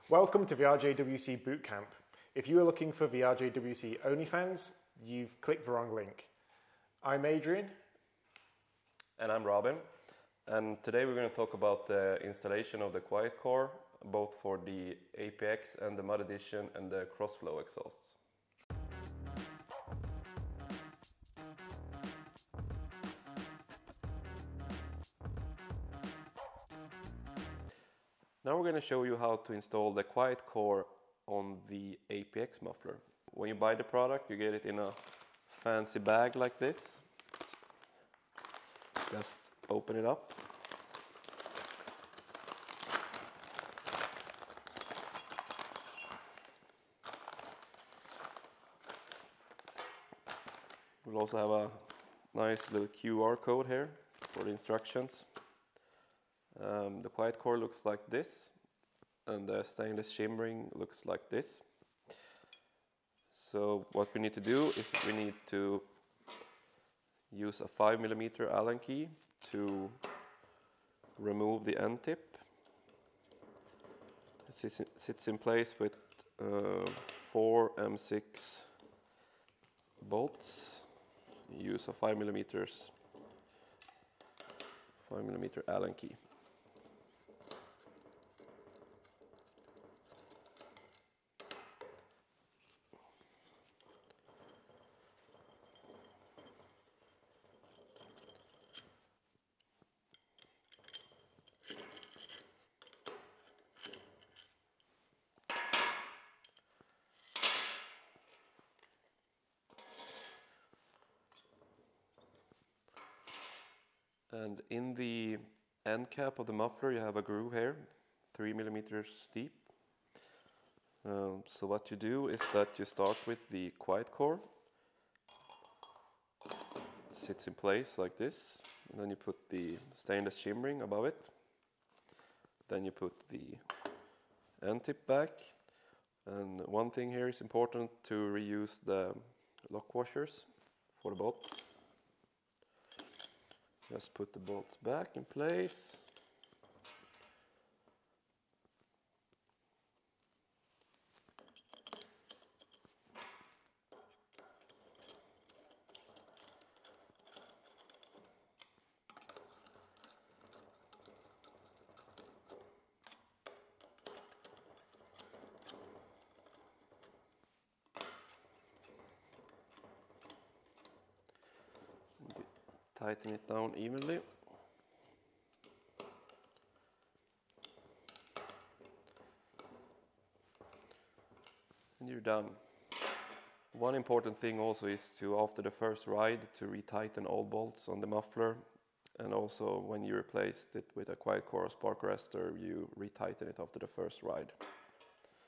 Welcome to VRJWC Bootcamp. If you are looking for VRJWC only fans, you've clicked the wrong link. I'm Adrian. And I'm Robin. And today we're going to talk about the installation of the Quiet Core, both for the APX and the Mud Edition and the Crossflow exhausts. Now we're going to show you how to install the Quiet Core on the APX muffler. When you buy the product, you get it in a fancy bag like this. Just open it up. We'll also have a nice little QR code here for the instructions. The Quiet Core looks like this, and the stainless shimmering looks like this. So what we need to do is we need to use a 5mm Allen key to remove the end tip. It sits in place with 4 M6 bolts. Use a 5mm Allen key. And in the end cap of the muffler you have a groove here, 3mm deep. So what you do is that you start with the Quiet Core. It sits in place like this, and then you put the stainless shimmering above it. Then you put the end tip back. And one thing here is important to reuse the lock washers for the bolts. Just put the bolts back in place. Tighten it down evenly. And you're done. One important thing also is to, after the first ride, to retighten all bolts on the muffler, and also when you replaced it with a Quiet Core or spark arrestor, you retighten it after the first ride.